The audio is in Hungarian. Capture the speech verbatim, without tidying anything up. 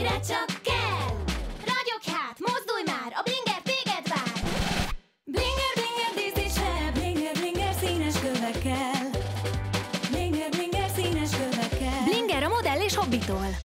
amire csak kell. Ragyogj hát, mozdulj már, a Blinger téged vár. Blinger, blinger, díszítse, blinger, blinger színes kövekkel. Blinger, blinger színes kövekkel. Blinger a modell és hobbitól.